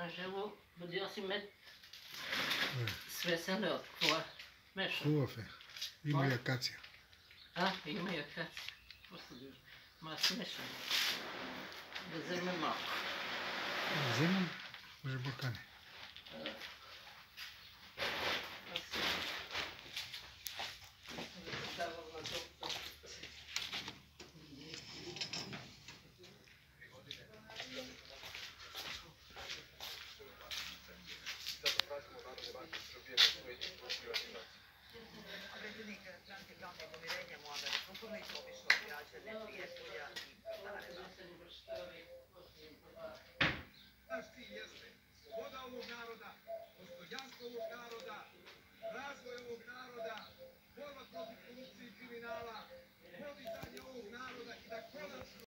Angelo, podia se meter. Svesende od kova meša. Kuofe. Ima i akacija. A, ima i akacija. Posluđuš. Ma smešano. Da zeme malo. Zemlja, može burkane. Predsjednik Stranke pravde i pomirenja Muamer Zukorlić obišao građane Prijepolja i Krvareva. Naš cilj jeste sloboda ovog naroda